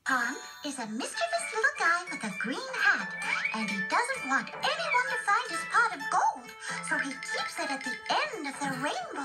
Tom is a mischievous little guy with a green hat, and he doesn't want anyone to find his pot of gold, so he keeps it at the end of the rainbow.